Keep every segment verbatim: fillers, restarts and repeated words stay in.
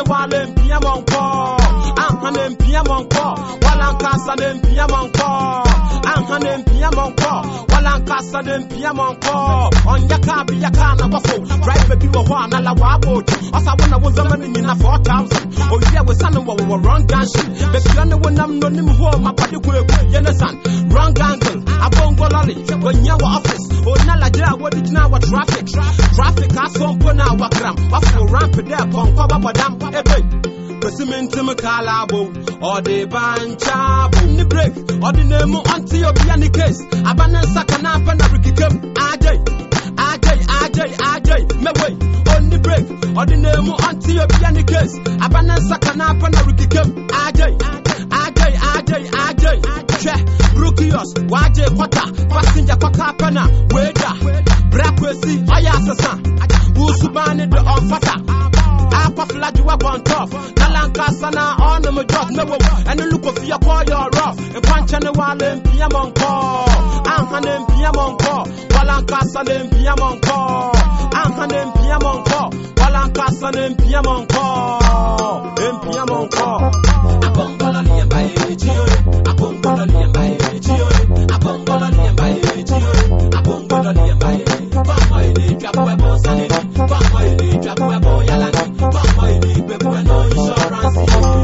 wale mpia monko anhane mpia monko wala nkasa ne mpia monko anhane mpia monko wala nkasa ne mpia monko onya ka bi ya ka na wafo drive baby wo ho na la wa boat osa wona wo zama ni na four thousand o yeah we san wo wo wrong ganship baby on the nam no nim ho ma pade ku egu ye ne san wrong angle abongo lolly onya wa office o na la jira wo di na wa traffic traffic asompo na wa kram wafo ramp there pon kwa babodam ebe Pesimente me kalabo, or the banchabo, ni break, or the name until you be any case. Abanan sakana panarikim, Ajay, Ajay, Ajay, Ajay, me way, on the break, or the name until you be any case. Abanan sakana panarikim, Ajay, Ajay, Ajay, Ajay, Che, Brukios, Waje, Quata, Passenger Quakapana, Weda, Brakwesi, Ayasasa, Usubani the Onfata. Apa flag you up on top. Nalankasa na on the job no and look of your call your rough. A punch and a wall in Piamonco. I'm handing Piamonco. Walankasa in Piamonco. I'm handing Piamonco. Walankasa in Piamonco. In Piamonco. Upon Bologna by Gio. Upon Bologna by Gio. Upon Bologna by Gio. Upon Bologna by Papa, drop webos and it. Papa, drop webo yalan. Papa, you be no insurance.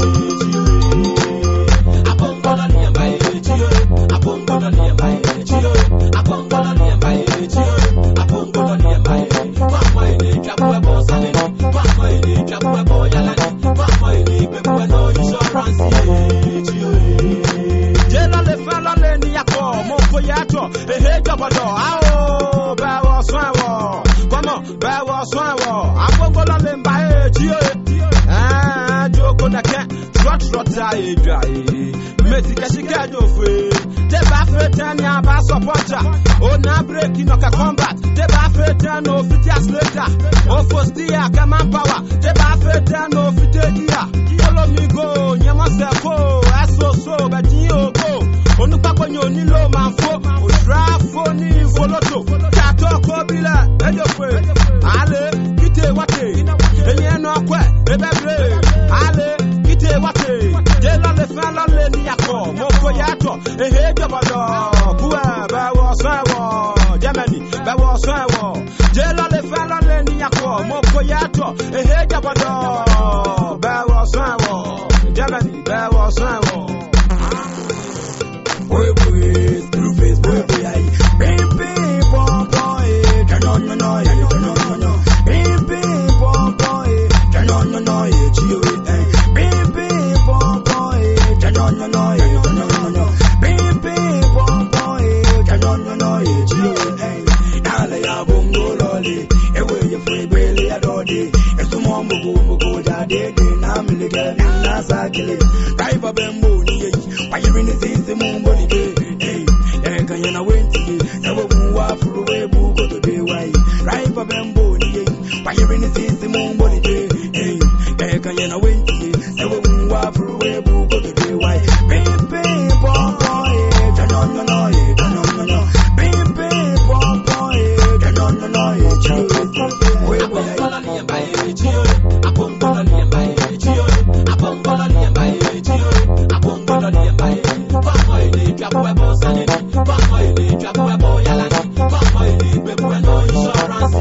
Upon Bologna by Gio. Upon Bologna by Gio. Upon Bologna by Gio. Upon Bologna by Papa, drop webos and it. Papa, drop webo yalan. Papa, you be no insurance. Jela le fella le ni yako, mo koyato, e he jabado, ao, bawo swawo, komo, bawo swawo, agongola le mbae, Gio, ah, joko na ke, trot trot aye dry, meti kashika jofe, te ba fetani aba supporter, o na break no ka combat, te ba fetani no fitias later, o fostia kama power, te ba fetani no fitedia, follow me go, nyama sefo, aso so, bati ogo, onu pako nyoni lo manfo, o drafo ni foloto, kato kobila, ejofe, ale, kite wate, enye no kwe, ebebre, ale, kite wate, jela le fela le ni yako, moko yato, ehe jabado, kuwe, bewo sewo, Germany, bewo sewo, jela le fela le ni yako, moko yato, ehe jabado, bewo sewo, Germany, bewo sewo. Boy, boy, blue face, boy, boy, aye. Bim, bim, boy, boy, turn on your noise, turn on your noise. Bim, bim, boy, boy, turn on your noise, Gio, eh. Bim, bim, boy, boy, turn on your noise, turn on your noise. Bim, bim, boy, boy, turn on your noise, Gio, eh. Now they are boom, go, lolly. Everywhere you free, really, I don't do. It's the mom, go, go, go, da, de, de, na, me, the girl, na, sa, kill it. Drive a bamboo, why you in the season, moon, body, hey, hey, can you not wait to you? Never move off for a way, go to the way. Drive a bamboo, why you in the season, moon, body, hey, hey, can you not wait to you? Never move off for a way, go to the way. Bim, bim, boy, boy, turn on your noise, turn on your noise. Bim, bim, boy, boy, turn on your noise, Gio. Wait, wait, I'm by Gio. I'm Bologna by Gio. I'm Bologna by Gio. I'm Bologna by Papa, you drop webos and it. Papa, you drop webo yalan. Papa, you be no insurance.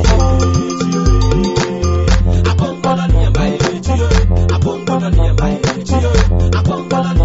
I'm Bologna by Gio. I'm Bologna by Gio. I'm Bologna